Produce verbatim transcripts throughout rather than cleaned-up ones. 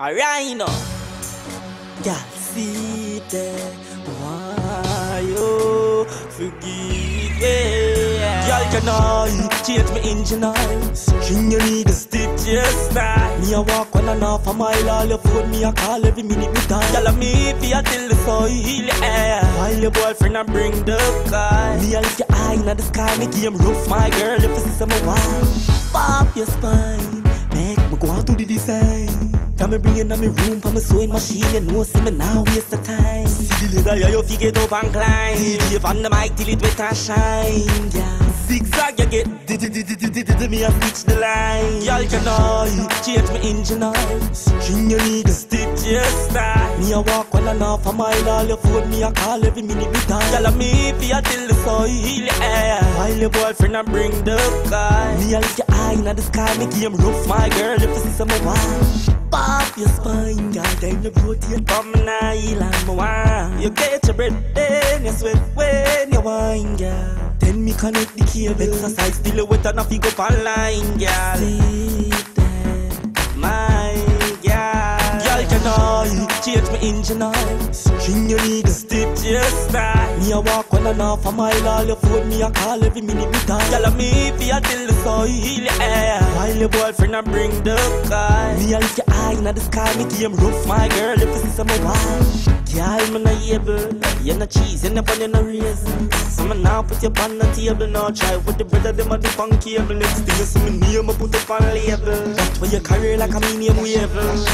Alright, you know. Y'all see that. Why you forgive me? Y'all can I change my engine oil. String your niggas, stitch your style. Me a walk one and half a mile. All your phone me a call every minute me time. Y'all a me fi a till the soil air. While your boyfriend a bring the car. Me a lift your eye in the sky. Me game rough my girl if you see some wild. Pop your spine. Make me go out to the design. Come me bring it in my room for my sewing machine. You know see me now waste the time. See the leather, yeah, you fi get up and climb. D J on the mic till it wet and shine. Yeah. Zigzag you get di di di di di di di me a switch the line. Y'all can I change my engine oil. String your niggas, stitch your style. Me a walk one and half a mile. All your phone me a call every minute me time. Y'all a me fi a till the soil air. While your boyfriend a bring the car. Me a lift your eye in the sky. Me game rough my girl if you see some wild. Pop your spine, girl, then you rotate. Come in island, my wine. You get your breath in, you sweat when you wine, girl. Then me connect the cable. Exercise still wet enough, you go online, girl. Sit there, my girl. Girl, can I change my engine oil? String your niggas, stitch your style. Me a walk one and half a mile. All your phone me a call every minute me time. Girl, a me fi a till the soil air. While your boyfriend a bring the car. Me a lift your eye in the sky. Me game rough my girl if you see some wild. Girl, me no able. You no cheese, you no bun, you no raisin. So me now put you on the table. Now try with the brother, them a dip on cable. Next thing you see me name, I put it on label. That's why you carry like a medium wave.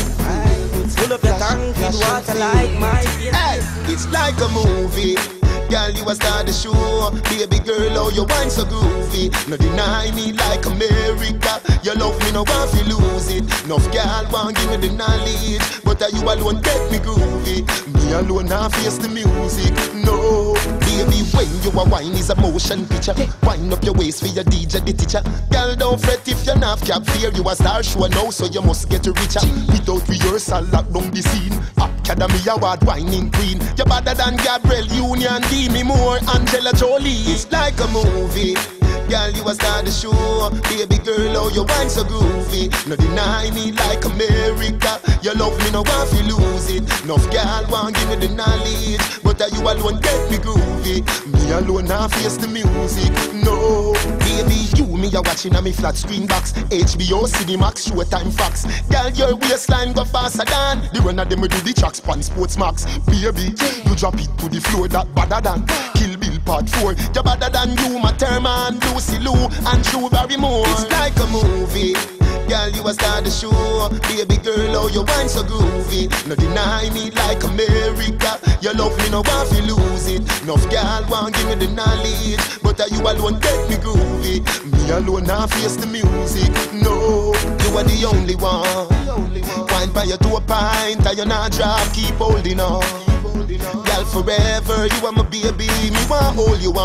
Full up your tank with water like my face. Hey, it's like a movie. Girl, you a star the show. Baby girl, oh, you wine so groovy. No deny me like America. You love me, no want to lose it. Enough girl want give me the knowledge, but are you alone get me groovy. Me alone now face the music. No, baby, when you a wine is a motion picture. Wind up your waist for your D J, the teacher. Girl, don't fret if you're not cap fear. You a star show now, so you must get richer. Without rehearsal, lock down the scene. Academy Award whining queen. You're better than Gabrielle Union. Me more Angela Jolie. It's like a movie. Girl, you a star the show. Baby girl, oh, you wine so groovy. No deny me like America. You love me, no want to lose it. Enough girl want give me the knowledge, but are you alone get me groovy. Me alone now face the music. No, baby, you me a watching on me flat screen box. H B O, Cinemax, Showtime, Fox. Girl, your waistline go faster than the one of them do the tracks on Sports Max. Baby, you drop it to the floor that better than Kill Bill Part four. You better than you, my Thurman, Lucy Liu, and Drew Barrymore. It's like a movie. Girl, you a star the show. Baby girl, oh, you wine so groovy. No deny me like America. You love me, no want to lose it. Enough girl want give me the knowledge, but are you alone get me groovy. Me alone now face the music. No, you are the only one. Wine by your door pint, and you not drop, keep holding on. Girl, forever, you are my baby. Me want hold you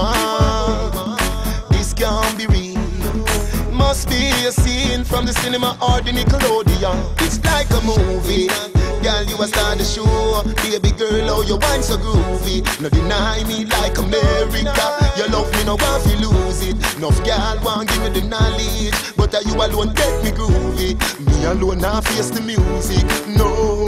on. This can't be real. Must be a scene from the cinema or the Nickelodeon. It's like a movie. Girl, you a star the show. Baby girl, oh, you wine so groovy. No deny me like America. You love me, no want to lose it. Enough girl want give me the knowledge, but are you alone get me groovy. Me alone now face the music. No.